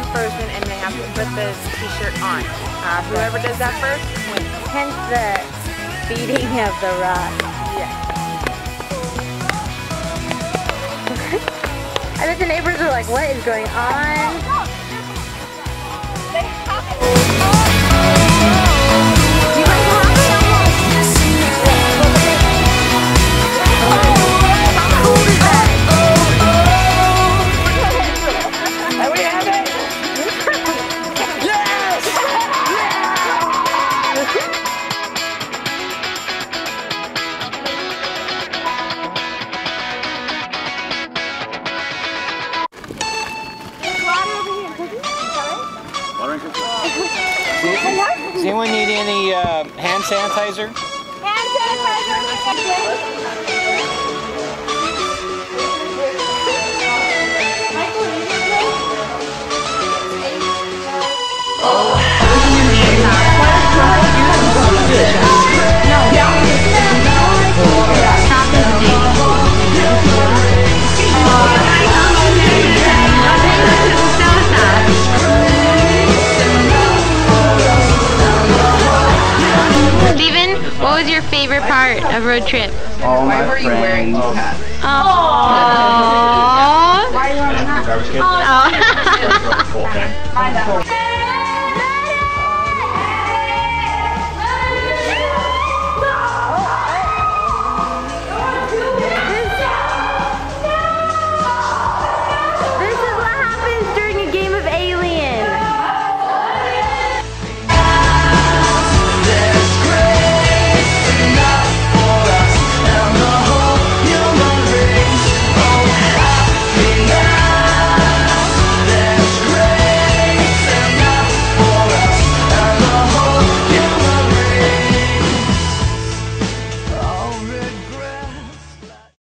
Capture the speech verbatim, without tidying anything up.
person and they have to put the t-shirt on. Uh, whoever does that first wins. Hence the beating of the rock. Yeah. I bet the neighbors are like, what is going on? Does anyone need any uh, hand sanitizer? Hand sanitizer! What was your favorite part of road trip? All my Why were you wearing a hat? Aww. Why are you wearing a hat?